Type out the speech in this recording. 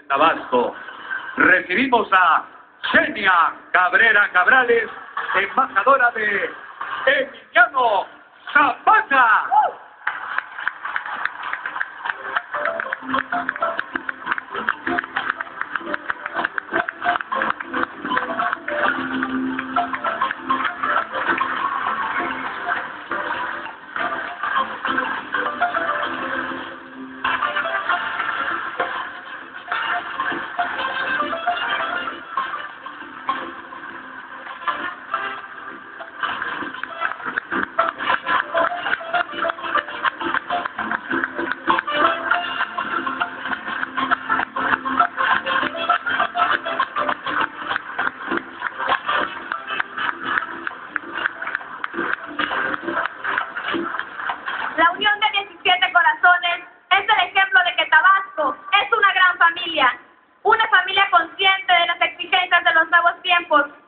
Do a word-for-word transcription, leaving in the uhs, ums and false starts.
Tabasco. Recibimos a Xenia Cabrera Cabrales, embajadora de Emiliano Zapata. La unión de diecisiete corazones es el ejemplo de que Tabasco es una gran familia, una familia consciente de las exigencias de los nuevos tiempos